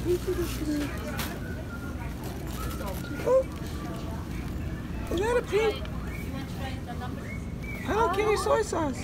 Oh, is that a pink? Hello Kitty soy sauce.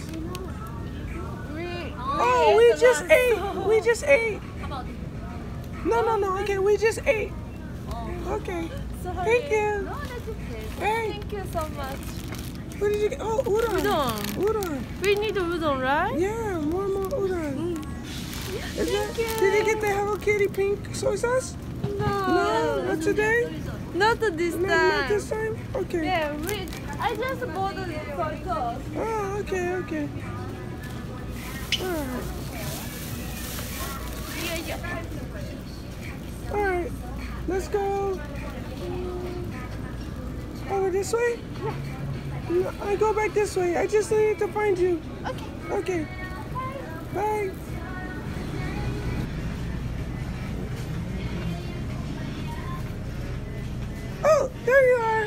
Oh, we just ate. We just ate. No. Okay, we just ate. Okay. Thank you. No, that's okay. Hey. Thank you so much. What did you get? Oh, udon. Udon. We need udon, right? Yeah, more udon. Thank you. Did you get the Hello Kitty pink soy sauce? No, not today? Not this time. Not this time? Okay. Yeah, I just bought the soy sauce. Oh, okay. Alright. Alright, let's go. Over this way? No, I go back this way. I just need to find you. Okay. Bye. Oh, there you are.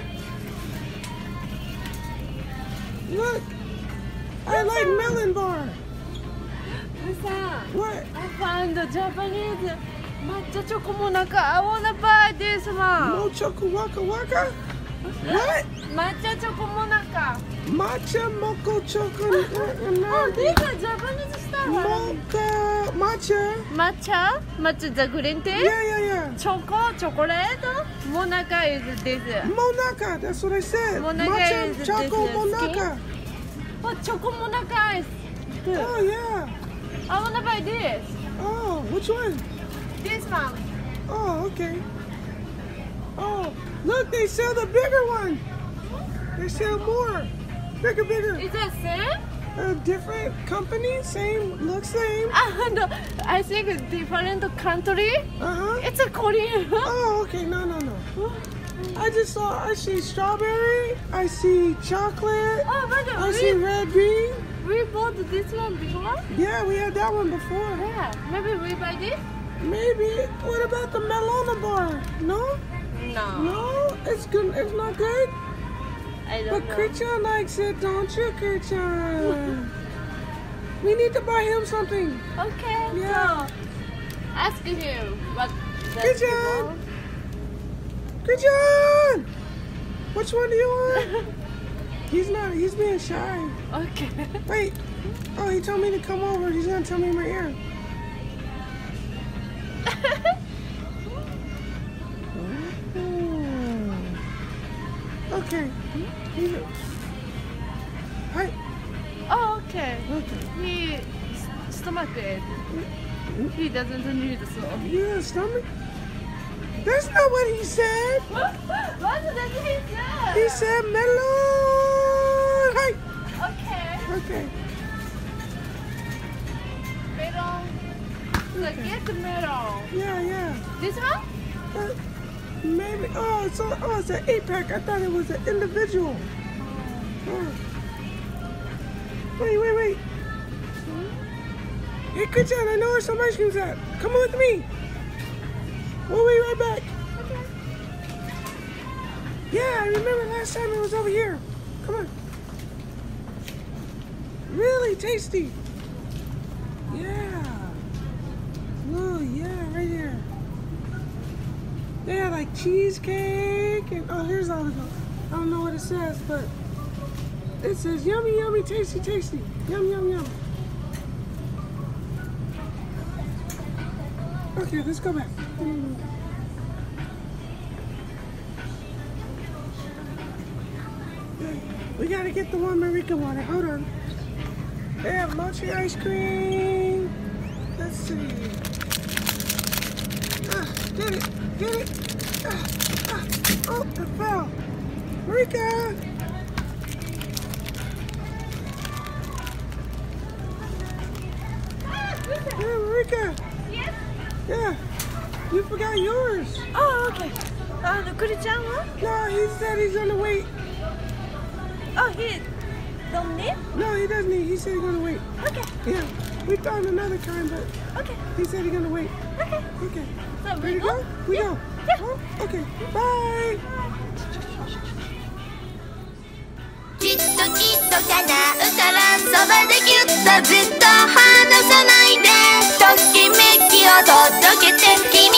Look. I like melon bar. Listen, What? I found the Japanese matcha choco monaca. I wanna buy this one. No choco waka waka? What? Matcha choco monaca. Matcha mocha choco. Oh, these are Japanese stuff. Mocha matcha. Matcha the green tea. Yeah. Chocolate. Monaca is this. Monaca, that's what I said. Monaca Matcha is choco this monaca. Oh, choco monaca is good. Oh yeah. I wanna buy this. Oh, which one? This one. Oh, okay. Oh, look, they sell the bigger one. They sell more. Bigger. Is that same? Different company, same, looks same. And I think it's different country. It's a Korean. Oh, okay, no. I see strawberry, I see chocolate, Oh, but I see red bean. we bought this one before. Yeah, we had that one before. Yeah, maybe we buy this. Maybe. What about the Melona bar? No? No, it's good. It's not good. I don't But know. Christian likes it, don't you, Christian? We need to buy him something. Okay. Yeah. So ask him what. Christian! Christian! Which one do you want? He's being shy. Okay. Wait. Oh, he told me to come over. He's gonna tell me in my ear. Okay. Hi. Oh, okay. Okay. He stomach ache. He doesn't need so. You got a stomach? That's not what he said. What did he say? He said melon. Hi. Okay. Okay. Melon. So get the melon. Yeah. This one? Maybe. Oh, it's an 8-pack. I thought it was an individual. Oh. Wait. Hey, Christian, I know where some ice cream's at. Come on with me. We'll be right back. Okay. Yeah, I remember last time it was over here. Come on. Really tasty. Yeah. Oh, yeah, right here. They had like cheesecake and oh, here's all the. I don't know what it says, but it says yummy, tasty. Yum. Okay, let's go back. We gotta get the one Marika wanted. Hold on. They have mochi ice cream. Let's see. Get it. Oh, it fell. Marika! Yeah, Marika. Yes. Yeah. You forgot yours. Oh, okay. The Kuri-chan one? No, he said he's gonna wait. Oh, he don't need? No, he doesn't need. He said he's gonna wait. Okay. Yeah. We thought another time, but Okay. he said he's gonna wait. Okay. Okay. So Ready to go? We go. Yeah. Oh, okay. Bye. きっと叶うからそばでぎゅっとずっと離さないでときめきを届けて君